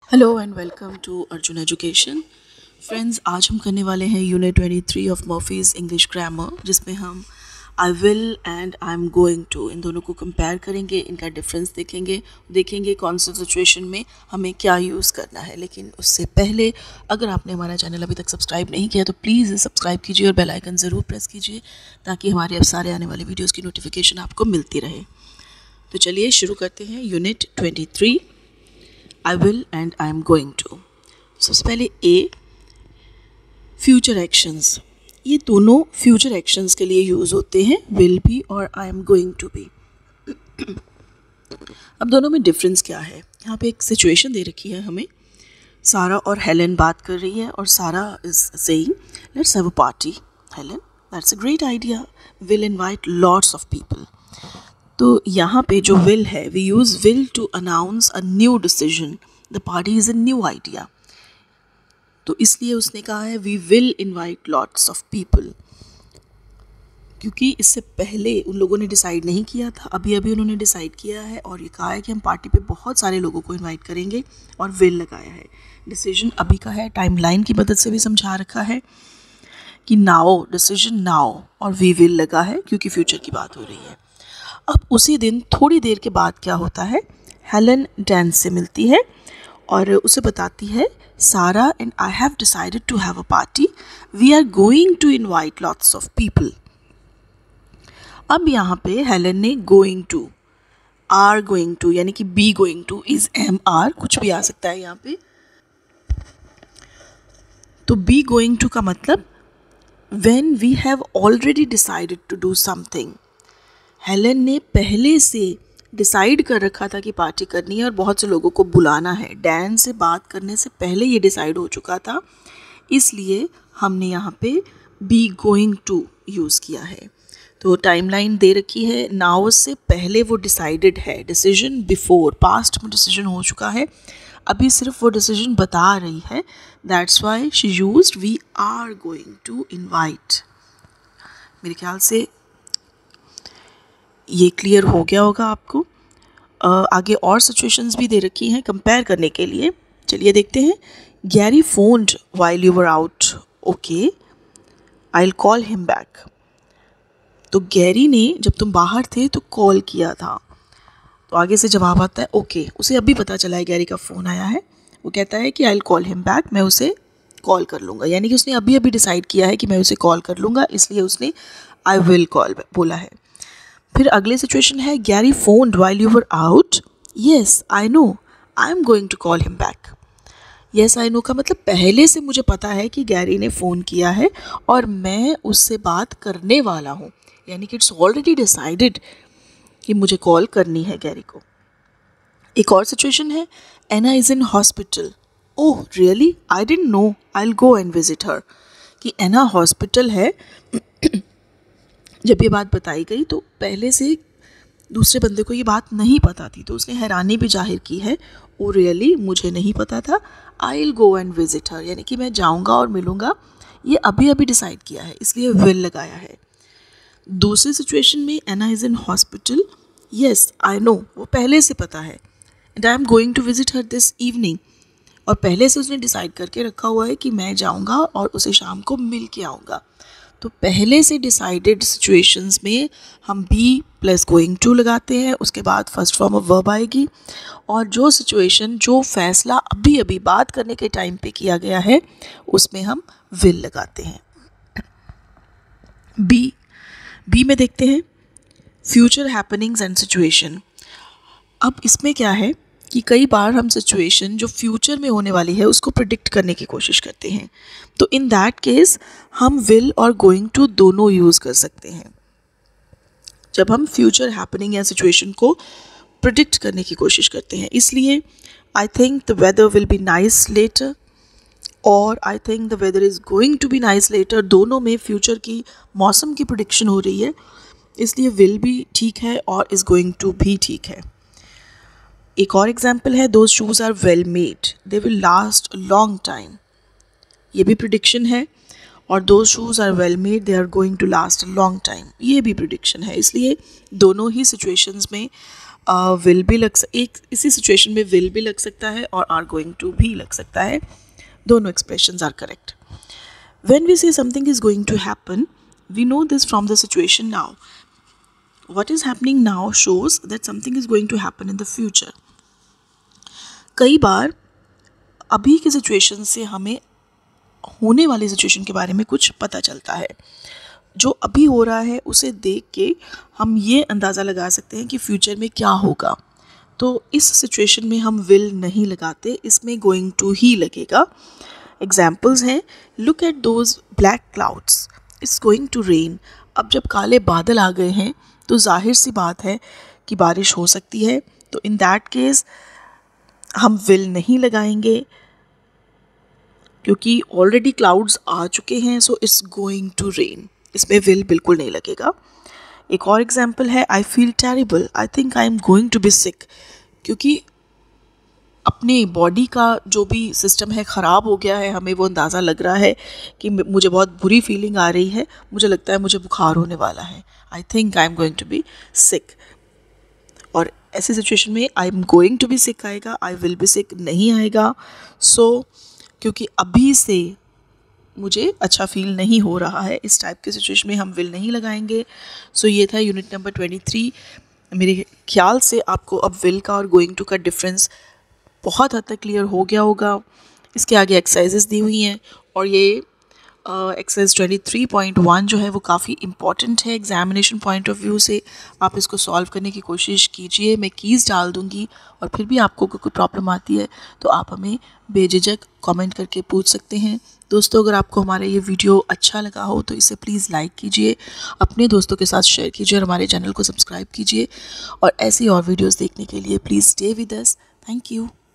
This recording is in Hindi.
Hello and welcome to Arjun education. Friends, आज हम करने वाले हैं unit 23 of Murphy's English grammar, जिसमें हम I will and I am going to इन दोनों को कंपेयर करेंगे, इनका डिफरेंस देखेंगे कौन सी सिचुएशन में हमें क्या यूज़ करना है। लेकिन उससे पहले अगर आपने हमारा चैनल अभी तक सब्सक्राइब नहीं किया तो प्लीज़ सब्सक्राइब कीजिए और बेल आइकन ज़रूर प्रेस कीजिए ताकि हमारे अब सारे आने वाले वीडियोज़ की नोटिफिकेशन आपको मिलती रहे। तो चलिए शुरू करते हैं unit 23 I will and I am going to. सबसे पहले ए, फ्यूचर एक्शंस। ये दोनों फ्यूचर एक्शंस के लिए यूज़ होते हैं, विल बी और I am going to be. अब दोनों में डिफरेंस क्या है? यहाँ पे एक सिचुएशन दे रखी है हमें, सारा और हेलन बात कर रही है और Sarah is saying let's have a party. Helen, that's a great idea, will invite lots of people. तो यहाँ पे जो विल है, we use will to announce a new decision, the party is a new idea. तो इसलिए उसने कहा है we will invite lots of people, क्योंकि इससे पहले उन लोगों ने डिसाइड नहीं किया था, अभी अभी उन्होंने डिसाइड किया है और ये कहा है कि हम पार्टी पे बहुत सारे लोगों को इनवाइट करेंगे और विल लगाया है। डिसीजन अभी का है, टाइमलाइन की मदद से भी समझा रखा है कि नाउ, डिसीजन नाउ, और वी विल लगा है क्योंकि फ्यूचर की बात हो रही है। अब उसी दिन थोड़ी देर के बाद क्या होता है, हेलन डैन से मिलती है और उसे बताती है Sarah and I have decided to have a party, we are going to invite lots of people. अब यहाँ पे हेलन ने going to, are going to यानी कि be going to, is am are कुछ भी आ सकता है यहाँ पे। तो बी गोइंग टू का मतलब when we have already decided to do something. Helen ने पहले से डिसाइड कर रखा था कि पार्टी करनी है और बहुत से लोगों को बुलाना है। डैन से बात करने से पहले ये डिसाइड हो चुका था, इसलिए हमने यहाँ पे बी गोइंग टू यूज़ किया है। तो टाइमलाइन दे रखी है, नाउ से पहले वो डिसाइडेड है, डिसीजन बिफोर, पास्ट में डिसीजन हो चुका है, अभी सिर्फ वो डिसीजन बता रही है। That's why she used we are going to invite. मेरे ख्याल से ये क्लियर हो गया होगा आपको। आगे और सिचुएशंस भी दे रखी हैं कंपेयर करने के लिए, चलिए देखते हैं। Gary phoned while you were out, okay I will call him back. तो गैरी ने जब तुम बाहर थे तो कॉल किया था, तो आगे से जवाब आता है ओके। उसे अभी पता चला है गैरी का फ़ोन आया है, वो कहता है कि I will call him back, मैं उसे कॉल कर लूँगा, यानी कि उसने अभी अभी डिसाइड किया है कि मैं उसे कॉल कर लूँगा, इसलिए उसने आई विल कॉल बोला है। फिर अगले सिचुएशन है Gary phoned while you were out, yes I know I am going to call him back. Yes I know का मतलब पहले से मुझे पता है कि गैरी ने फ़ोन किया है और मैं उससे बात करने वाला हूँ, यानी कि इट्स ऑलरेडी डिसाइडेड कि मुझे कॉल करनी है गैरी को। एक और सिचुएशन है Anna is in hospital, oh really I didn't know, I will go and visit her. कि एना हॉस्पिटल है, जब ये बात बताई गई तो पहले से दूसरे बंदे को ये बात नहीं पता थी, तो उसने हैरानी भी जाहिर की है, ओ रियली मुझे नहीं पता था, I will go and visit her, यानी कि मैं जाऊंगा और मिलूंगा, ये अभी अभी डिसाइड किया है, इसलिए विल लगाया है। दूसरी सिचुएशन में Anna is in hospital, yes I know, वो पहले से पता है, and I am going to visit her this evening, और पहले से उसने डिसाइड करके रखा हुआ है कि मैं जाऊंगा और उसे शाम को मिल के आऊँगा। तो पहले से डिसाइडेड सिचुएशंस में हम बी प्लस गोइंग टू लगाते हैं, उसके बाद फर्स्ट फॉर्म ऑफ वर्ब आएगी, और जो सिचुएशन, जो फैसला अभी अभी बात करने के टाइम पे किया गया है उसमें हम विल लगाते हैं। बी में देखते हैं फ्यूचर हैपनिंग्स एंड सिचुएशन। अब इसमें क्या है कि कई बार हम सिचुएशन जो फ्यूचर में होने वाली है उसको प्रिडिक्ट करने की कोशिश करते हैं, तो इन दैट केस हम विल और गोइंग टू दोनों यूज़ कर सकते हैं जब हम फ्यूचर हैपनिंग या सिचुएशन को प्रिडिक्ट करने की कोशिश करते हैं। इसलिए I think the weather will be nice later और I think the weather is going to be nice later, दोनों में फ्यूचर की, मौसम की प्रिडिक्शन हो रही है, इसलिए विल भी ठीक है और इज़ गोइंग टू भी ठीक है। एक और एग्जाम्पल है those shoes are well made, they will last a long time, ये भी प्रिडिक्शन है और those shoes are well made, they are going to last a long time. ये भी प्रिडिक्शन है। इसलिए दोनों ही सिचुएशंस में विल भी एक इसी सिचुएशन में विल भी लग सकता है और आर गोइंग टू भी लग सकता है। दोनों expressions are correct. When we say something is going to happen, we know this from the situation now. What is happening now shows that something is going to happen in the future. कई बार अभी की सिचुएशन से हमें होने वाली सिचुएशन के बारे में कुछ पता चलता है। जो अभी हो रहा है उसे देख के हम ये अंदाज़ा लगा सकते हैं कि फ्यूचर में क्या होगा। तो इस सिचुएशन में हम विल नहीं लगाते, इसमें गोइंग टू ही लगेगा। एग्जाम्पल्स हैं, look at those black clouds, it's going to rain. अब जब काले बादल आ गए हैं तो जाहिर सी बात है कि बारिश हो सकती है। तो इन दैट केस हम विल नहीं लगाएंगे क्योंकि ऑलरेडी क्लाउड्स आ चुके हैं। So it's going to rain, इसमें विल बिल्कुल नहीं लगेगा। एक और एग्जाम्पल है, I feel terrible, I think I am going to be sick. क्योंकि अपने बॉडी का जो भी सिस्टम है ख़राब हो गया है, हमें वो अंदाज़ा लग रहा है कि मुझे बहुत बुरी फीलिंग आ रही है, मुझे लगता है मुझे बुखार होने वाला है, I think I am going to be sick. और ऐसी सिचुएशन में I am going to be sick आएगा, आई विल बी सिक नहीं आएगा। सो क्योंकि अभी से मुझे अच्छा फील नहीं हो रहा है, इस टाइप के सिचुएशन में हम विल नहीं लगाएंगे। सो ये था यूनिट नंबर 23। मेरे ख्याल से आपको अब विल का और गोइंग टू का डिफरेंस बहुत हद तक क्लियर हो गया होगा। इसके आगे एक्सरसाइजेस दी हुई हैं और ये एक्सरसाइज 23.1 जो है वो काफ़ी इम्पॉर्टेंट है एग्जामिनेशन पॉइंट ऑफ व्यू से। आप इसको सॉल्व करने की कोशिश कीजिए, मैं कीज़ डाल दूँगी और फिर भी आपको कोई प्रॉब्लम आती है तो आप हमें बेझिझक कमेंट करके पूछ सकते हैं। दोस्तों, अगर आपको हमारा ये वीडियो अच्छा लगा हो तो इसे प्लीज़ लाइक कीजिए, अपने दोस्तों के साथ शेयर कीजिए और हमारे चैनल को सब्सक्राइब कीजिए। और ऐसी और वीडियोज़ देखने के लिए please stay with us. Thank you.